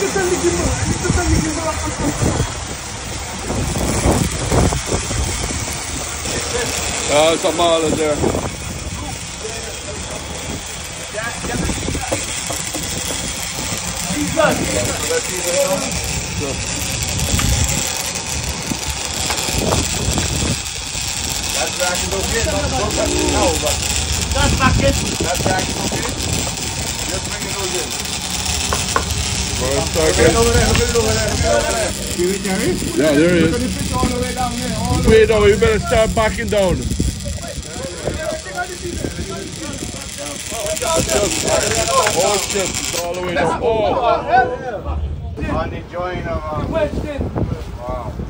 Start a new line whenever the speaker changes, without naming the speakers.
It's a Marlin there.
That rack is okay. Don't touch it now, but that rack is okay. Just bring it over here.
Yeah, there he is. Wait, no, you better start backing down. Oh shit, it's all the way down. Oh!
On the joint of wow.